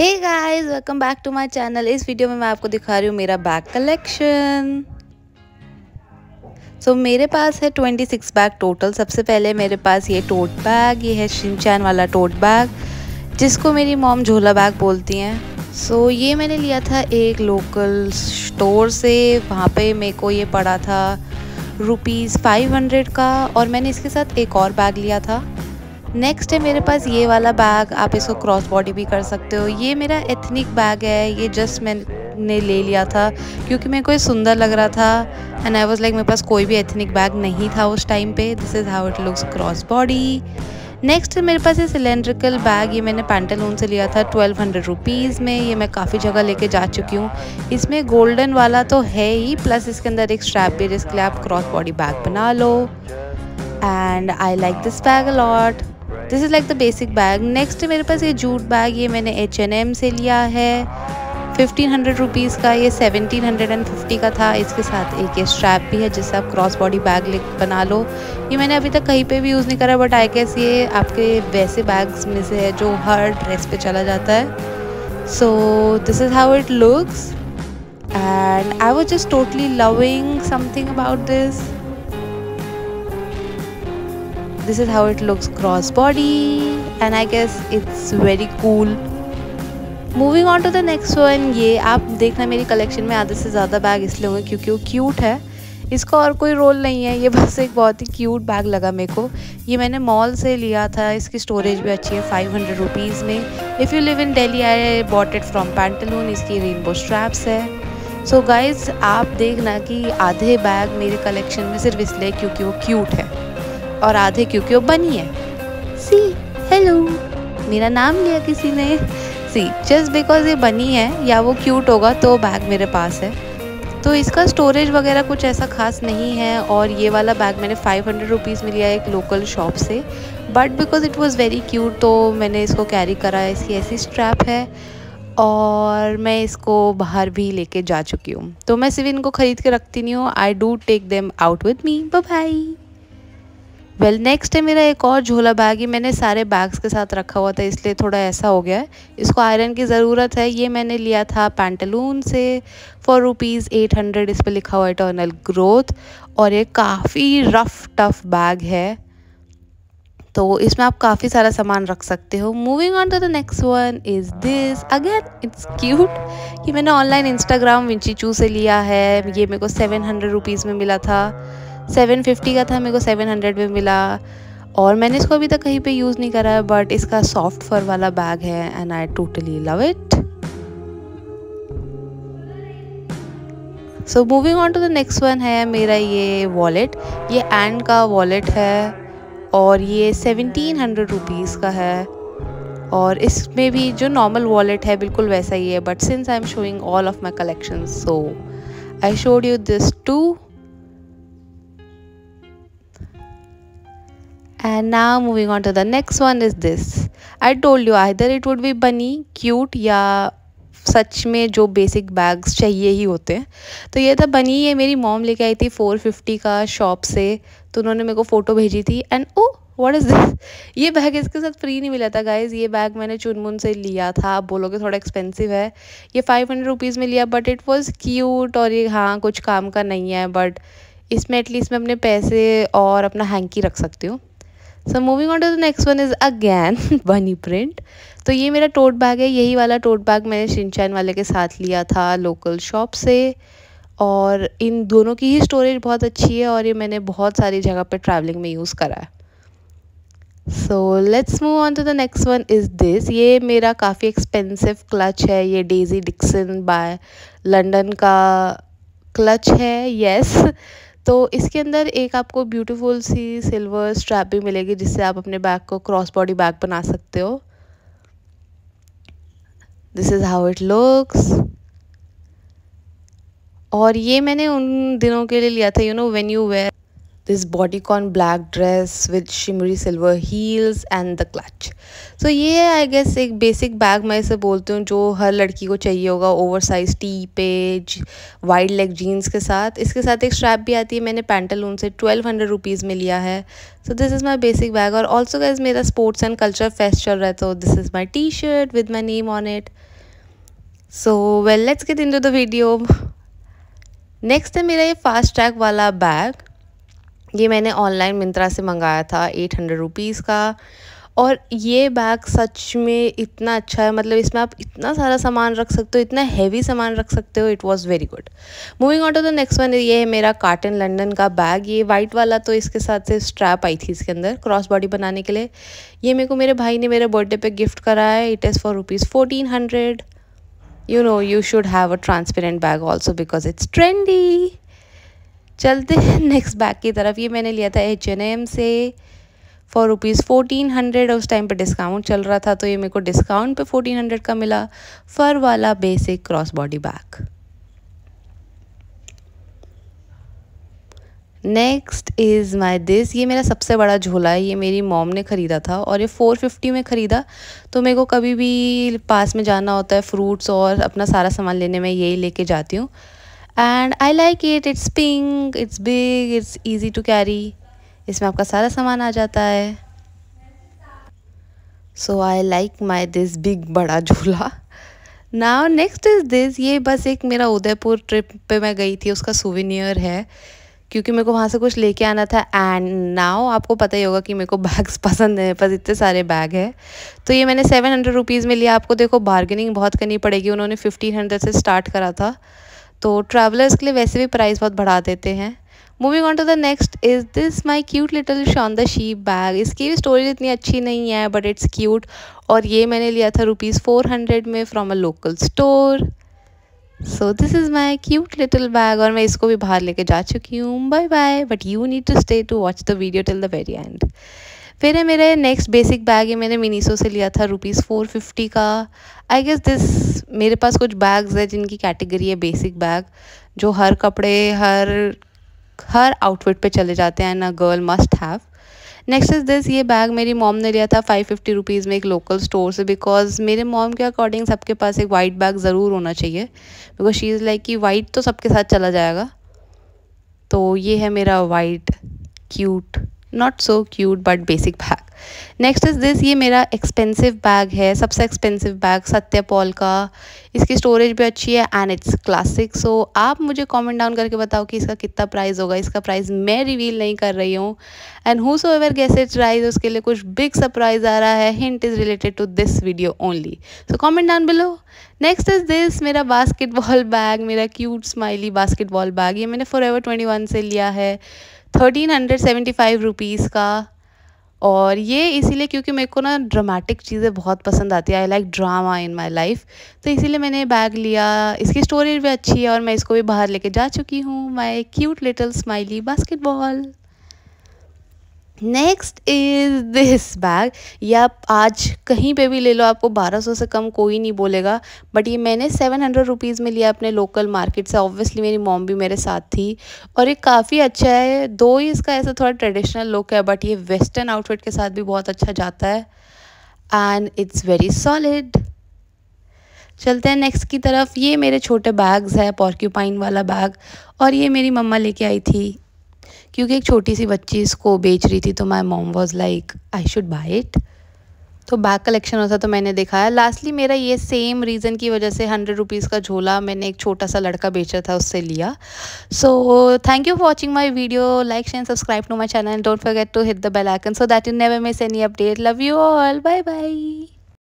Hey guys, welcome back to my channel. इस video में मैं आपको दिखा रही हूँ मेरा बैग कलेक्शन। मेरे पास है 26 बैग टोटल। सबसे पहले मेरे पास ये टोट बैग, ये है शिनचैन वाला टोट बैग जिसको मेरी मॉम झोला बैग बोलती हैं। ये मैंने लिया था एक लोकल स्टोर से। वहाँ पे मेरे को ये पड़ा था ₹500 का, और मैंने इसके साथ एक और बैग लिया था। नेक्स्ट है मेरे पास ये वाला बैग, आप इसको क्रॉस बॉडी भी कर सकते हो। ये मेरा एथनिक बैग है, ये जस्ट मैंने ले लिया था क्योंकि मेरे को ये सुंदर लग रहा था एंड आई वाज लाइक मेरे पास कोई भी एथनिक बैग नहीं था उस टाइम पे। This is how it looks cross body. Next है मेरे पास ये सिलेंड्रिकल बैग, ये मैंने पैंटालून से लिया था 1200 रुपीज़ में। ये मैं काफ़ी जगह लेके जा चुकी हूँ। इसमें गोल्डन वाला तो है ही, प्लस इसके अंदर एक स्ट्रैप भी है जिसके लिए आप क्रॉस बॉडी बैग बना लो। And I like this bag a lot. This is like the basic bag. Next मेरे पास ये जूट बैग, ये मैंने H&M से लिया है 1500 रुपीज़ का। ये 1750 का था। इसके साथ एक ये स्ट्रैप भी है जिससे आप क्रॉस बॉडी बैग बना लो। ये मैंने अभी तक कहीं पे भी यूज़ नहीं करा, बट आई गेस ये आपके वैसे बैग्स में से है जो हर ड्रेस पे चला जाता है। So this is how it looks and I was just totally loving something about this. This is how it looks cross body and I guess it's very cool. Moving on to the next one, ये आप देखना मेरी collection में आधे से ज़्यादा bag इसलिए होंगे क्योंकि वो क्यूट है। इसका और कोई रोल नहीं है, ये बस एक बहुत ही क्यूट बैग लगा मेरे को। ये मैंने मॉल से लिया था। इसकी स्टोरेज भी अच्छी है 500 रुपीज़ में। If you live in Delhi I bought it from Pantaloon. इसकी रेनबो स्ट्रैप्स है। सो गाइज आप देखना कि आधे बैग मेरे कलेक्शन में सिर्फ इसलिए क्योंकि वो क्यूट है और आधे क्योंकि वो बनी है। सी हेलो, मेरा नाम लिया किसी ने। सी जस्ट बिकॉज ये बनी है या वो क्यूट होगा तो बैग मेरे पास है। तो इसका स्टोरेज वगैरह कुछ ऐसा खास नहीं है। और ये वाला बैग मैंने 500 रुपीज़ में लिया एक लोकल शॉप से, but because it was very cute तो मैंने इसको कैरी करा। इसकी ऐसी स्ट्रैप है और मैं इसको बाहर भी लेके जा चुकी हूँ। तो मैं सिर्फ इनको ख़रीद के रखती नहीं हूँ, I do take them out with me. Bye bye. Well next है मेरा एक और झोला बैग। ही मैंने सारे बैग्स के साथ रखा हुआ था इसलिए थोड़ा ऐसा हो गया है। इसको आयरन की ज़रूरत है। ये मैंने लिया था पैंटालून से फॉर ₹800। इस पर लिखा हुआ इटर्नल ग्रोथ और ये काफ़ी रफ टफ बैग है, तो इसमें आप काफ़ी सारा सामान रख सकते हो। Moving on to the next one is this, again it's cute. ये मैंने ऑनलाइन इंस्टाग्राम विंची चू से लिया है। ये मेरे को 700 रुपीज़ में मिला था। 750 का था, मेरे को 700 में मिला। और मैंने इसको अभी तक कहीं पे यूज़ नहीं करा है, बट इसका सॉफ्ट फर वाला बैग है and I totally love it. So moving on to the next one है मेरा ये वॉलेट। ये एंड का वॉलेट है और ये 1700 रुपीज़ का है। और इसमें भी जो नॉर्मल वॉलेट है बिल्कुल वैसा ही है, but since I am showing all of my collection so I showed you this too. And now moving on to the next one is this. I told you either it would be bunny, cute या सच में जो basic bags चाहिए ही होते हैं। तो ये था बनी। ये मेरी मॉम लेके आई थी 450 का शॉप से, तो उन्होंने मेरे को फ़ोटो भेजी थी and oh what is this. ये बैग इसके साथ फ्री नहीं मिला था गाइज। ये बैग मैंने चुनमुन से लिया था। आप बोलोगे थोड़ा एक्सपेंसिव है। ये 500 रुपीज़ में लिया, बट इट वॉज़ क्यूट और ये हाँ कुछ काम का नहीं है, बट इसमें एटलीस्ट मैं अपने पैसे और अपना हैंकी रख सकती हूँ। So moving on to the next one is again bunny print. तो ये मेरा टोट बैग है। यही वाला टोट बैग मैंने शिनचैन वाले के साथ लिया था लोकल शॉप से, और इन दोनों की ही स्टोरेज बहुत अच्छी है और ये मैंने बहुत सारी जगह पे ट्रैवलिंग में यूज़ करा है। So let's move on to the next one is this. ये मेरा काफ़ी एक्सपेंसिव क्लच है। ये डेजी डिक्सन बाय लंदन का क्लच है। येस तो इसके अंदर एक आपको ब्यूटीफुल सी सिल्वर स्ट्रैप भी मिलेगी जिससे आप अपने बैग को क्रॉस बॉडी बैग बना सकते हो। This is how it looks. और ये मैंने उन दिनों के लिए लिया था, you know when you wear this bodycon black dress with shimmery silver heels and the clutch. So ये है आई गेस एक बेसिक बैग मैं इसे बोलती हूँ जो हर लड़की को चाहिए होगा, oversize tee beige wide leg jeans के साथ। इसके साथ एक स्ट्रैप भी आती है, मैंने पैंटालून से 1200 रुपीज़ में लिया है। So this is my basic bag. और ऑल्सो गाइज मेरा स्पोर्ट्स एंड कल्चर फेस्ट चल रहा है, तो this is my T shirt with my name on it. So well let's get into the video. Next है मेरा ये फास्ट ट्रैक वाला बैग। ये मैंने ऑनलाइन मिंत्रा से मंगाया था 800 रुपीज़ का। और ये बैग सच में इतना अच्छा है, मतलब इसमें आप इतना सारा सामान रख सकते हो, इतना हैवी सामान रख सकते हो। It was very good. Moving on to the next one, ये है मेरा कार्टन लंदन का बैग। ये वाइट वाला, तो इसके साथ से स्ट्रैप आई थी इसके अंदर क्रॉस बॉडी बनाने के लिए। ये मेरे को मेरे भाई ने मेरे बर्थडे पे गिफ्ट करा है। It is for ₹1400। You know you should have a transparent bag also because it's trendy. चलते हैं नेक्स्ट बैग की तरफ। ये मैंने लिया था H&M से फॉर ₹1400। उस टाइम पे डिस्काउंट चल रहा था, तो ये मेरे को डिस्काउंट पे 1400 का मिला। फर वाला basic cross body bag. Next is my this. ये मेरा सबसे बड़ा झोला है। ये मेरी मॉम ने ख़रीदा था और ये 450 में ख़रीदा। तो मेरे को कभी भी पास में जाना होता है फ्रूट्स और अपना सारा सामान लेने में यही लेके जाती हूँ। And I like it. It's pink, it's big, it's easy to carry. इसमें आपका सारा सामान आ जाता है। So I like my this big बड़ा झूला। Now next is this. ये बस एक मेरा उदयपुर ट्रिप पे मैं गई थी उसका सुवेनियर है, क्योंकि मेरे को वहाँ से कुछ लेके आना था। एंड नाउ आपको पता ही होगा कि मेरे को बैग्स पसंद है, बस इतने सारे बैग है। तो ये मैंने 700 रुपीज़ में लिया। आपको देखो बार्गेनिंग बहुत करनी पड़ेगी, उन्होंने 1500 से स्टार्ट करा था। तो ट्रैवलर्स के लिए वैसे भी प्राइस बहुत बढ़ा देते हैं। Moving on to the next is this my cute little Shaun the Sheep bag. इसकी भी स्टोरेज इतनी अच्छी नहीं है बट इट्स क्यूट। और ये मैंने लिया था ₹400 में from a local store. So this is my cute little bag और मैं इसको भी बाहर लेके जा चुकी हूँ। Bye bye, but you need to stay to watch the video till the very end. फिर है मेरे नेक्स्ट बेसिक बैग। ये मैंने मिनीसो से लिया था ₹450 का। आई गेस दिस मेरे पास कुछ बैग्स है जिनकी कैटेगरी है बेसिक बैग, जो हर कपड़े हर आउटफिट पे चले जाते हैं, ना girl must have. Next is this. ये बैग मेरी मॉम ने लिया था 550 रुपीज़ में एक लोकल स्टोर से, बिकॉज मेरे मॉम के अकॉर्डिंग सबके पास एक वाइट बैग ज़रूर होना चाहिए, बिकॉज शी इज़ लाइक कि वाइट तो सबके साथ चला जाएगा। तो ये है मेरा white cute, not so cute but basic bag. Next is this. ये मेरा एक्सपेंसिव बैग है, सबसे एक्सपेंसिव बैग सत्यपॉल का। इसकी स्टोरेज भी अच्छी है एंड इट्स क्लासिक। सो आप मुझे कमेंट डाउन करके बताओ कि इसका कितना प्राइस होगा। इसका प्राइस मैं रिवील नहीं कर रही हूँ। And whosoever guess it right, उसके लिए कुछ बिग सरप्राइज आ रहा है। Hint is related to this video only, so comment down below. Next is this मेरा बास्केटबॉल बैग, मेरा क्यूट स्माइली बास्केटबॉल बैग। ये मैंने फॉरएवर 21 से लिया है 1375 रुपीज़ का। और ये इसीलिए क्योंकि मेरे को ना ड्रामेटिक चीज़ें बहुत पसंद आती है। I like drama in my life, तो इसीलिए मैंने बैग लिया। इसकी स्टोरेज भी अच्छी है और मैं इसको भी बाहर लेके जा चुकी हूँ। My cute little smiley basketball. Next is this bag. ये आप आज कहीं पे भी ले लो, आपको 1200 से कम कोई नहीं बोलेगा। बट ये मैंने 700 रुपीज़ में लिया अपने लोकल मार्केट से। ऑब्वियसली मेरी मॉम भी मेरे साथ थी और ये काफ़ी अच्छा है। दो ही इसका ऐसा थोड़ा ट्रेडिशनल लुक है, बट ये वेस्टर्न आउटफिट के साथ भी बहुत अच्छा जाता है एंड इट्स वेरी सॉलिड। चलते हैं नेक्स्ट की तरफ। ये मेरे छोटे बैग्स है, पॉर्क्यूपाइन वाला बैग, और ये मेरी मम्मा लेके आई थी क्योंकि एक छोटी सी बच्ची इसको बेच रही थी, तो my mom was like I should buy it. तो बैग कलेक्शन होता तो मैंने दिखाया। लास्टली मेरा ये सेम रीज़न की वजह से 100 रुपीज़ का झोला मैंने एक छोटा सा लड़का बेच रहा था उससे लिया। So thank you for watching my video. Like share subscribe to my channel, don't forget to hit the bell icon so that you never miss any update. Love you all, bye bye.